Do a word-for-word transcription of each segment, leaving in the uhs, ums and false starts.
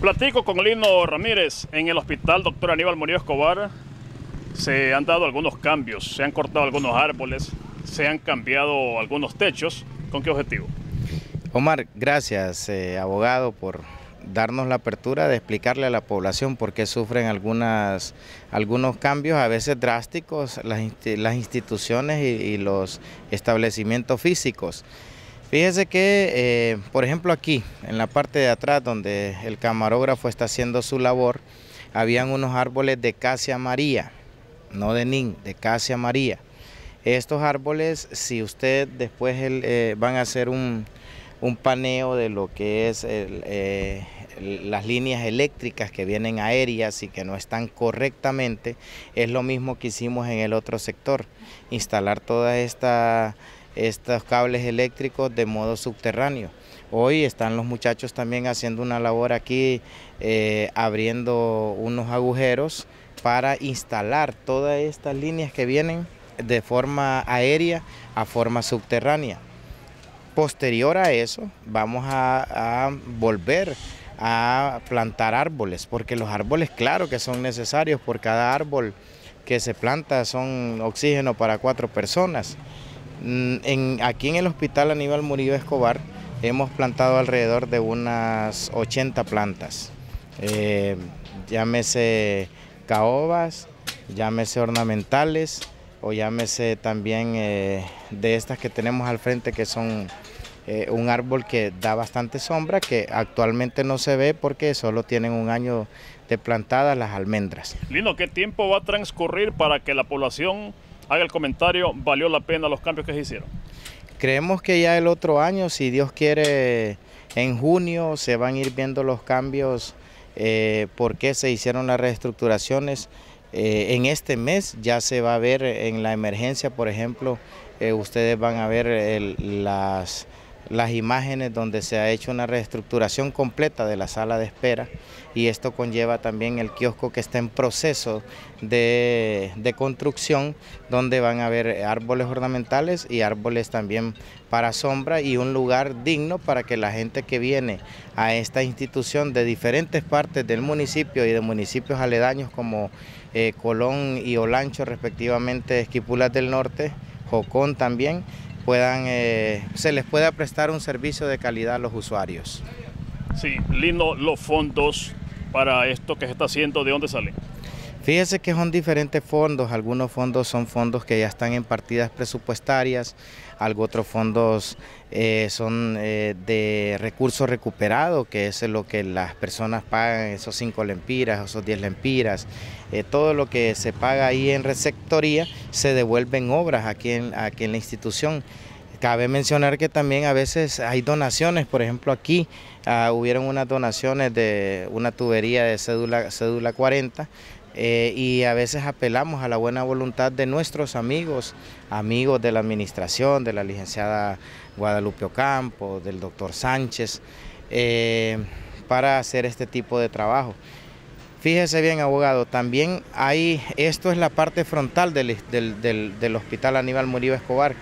Platico con Lino Ramírez. En el hospital doctor Aníbal Murillo Escobar se han dado algunos cambios, se han cortado algunos árboles, se han cambiado algunos techos. ¿Con qué objetivo? Omar, gracias, eh, abogado, por darnos la apertura de explicarle a la población por qué sufren algunas, algunos cambios, a veces drásticos, las, las instituciones y, y los establecimientos físicos. Fíjese que, eh, por ejemplo, aquí, en la parte de atrás, donde el camarógrafo está haciendo su labor, habían unos árboles de Cassia María, no de nin, de Cassia María. Estos árboles, si usted después el, eh, van a hacer un, un paneo de lo que es el, eh, las líneas eléctricas que vienen aéreas y que no están correctamente, es lo mismo que hicimos en el otro sector, instalar toda esta... estos cables eléctricos de modo subterráneo. Hoy están los muchachos también haciendo una labor aquí, eh, abriendo unos agujeros para instalar todas estas líneas que vienen de forma aérea a forma subterránea. Posterior a eso, vamos a, a volver a plantar árboles, porque los árboles, claro que son necesarios, por cada árbol que se planta son oxígeno para cuatro personas. En, aquí en el hospital Aníbal Murillo Escobar hemos plantado alrededor de unas ochenta plantas, eh, llámese caobas, llámese ornamentales o llámese también eh, de estas que tenemos al frente, que son eh, un árbol que da bastante sombra, que actualmente no se ve porque solo tienen un año de plantadas, las almendras. Lino, ¿qué tiempo va a transcurrir para que la población haga el comentario, valió la pena los cambios que se hicieron? Creemos que ya el otro año, si Dios quiere, en junio se van a ir viendo los cambios, eh, por qué se hicieron las reestructuraciones. Eh, en este mes ya se va a ver en la emergencia, por ejemplo, eh, ustedes van a ver el, las, las imágenes donde se ha hecho una reestructuración completa de la sala de espera, y esto conlleva también el kiosco que está en proceso de, de construcción, donde van a haber árboles ornamentales y árboles también para sombra, y un lugar digno para que la gente que viene a esta institución de diferentes partes del municipio y de municipios aledaños como eh, Colón y Olancho, respectivamente, Esquipulas del Norte, Jocón también, puedan, eh, se les pueda prestar un servicio de calidad a los usuarios. Sí, Lino, los fondos para esto que se está haciendo, ¿de dónde salen? Fíjese que son diferentes fondos, algunos fondos son fondos que ya están en partidas presupuestarias, algunos otros fondos eh, son eh, de recursos recuperados, que es lo que las personas pagan, esos cinco lempiras, esos diez lempiras, eh, todo lo que se paga ahí en receptoría se devuelve en obras aquí en, aquí en la institución. Cabe mencionar que también a veces hay donaciones, por ejemplo aquí uh, hubieron unas donaciones de una tubería de cédula, cédula cuarenta, eh, y a veces apelamos a la buena voluntad de nuestros amigos, amigos de la administración, de la licenciada Guadalupe Ocampo, del doctor Sánchez, eh, para hacer este tipo de trabajo. Fíjese bien, abogado, también hay, esto es la parte frontal del, del, del, del hospital Aníbal Murillo Escobar.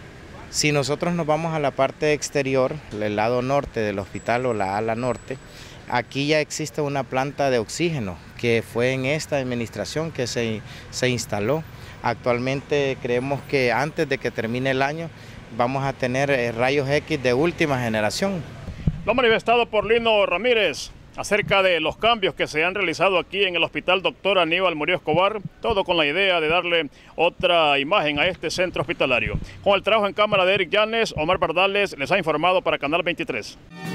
Si nosotros nos vamos a la parte exterior, el lado norte del hospital o la ala norte, aquí ya existe una planta de oxígeno que fue en esta administración que se, se instaló. Actualmente creemos que antes de que termine el año vamos a tener eh, rayos X de última generación. Lo manifestado por Lino Ramírez acerca de los cambios que se han realizado aquí en el hospital doctor Aníbal Murillo Escobar, todo con la idea de darle otra imagen a este centro hospitalario. Con el trabajo en cámara de Eric Llanes, Omar Bardales les ha informado para Canal veintitrés.